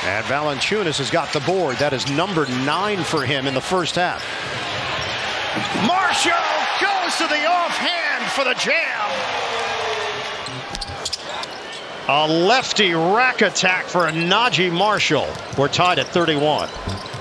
And Valanciunas has got the board. That is number 9 for him in the first half. Marshall goes to the offhand for the jam. A lefty rack attack for Naji Marshall. We're tied at 31.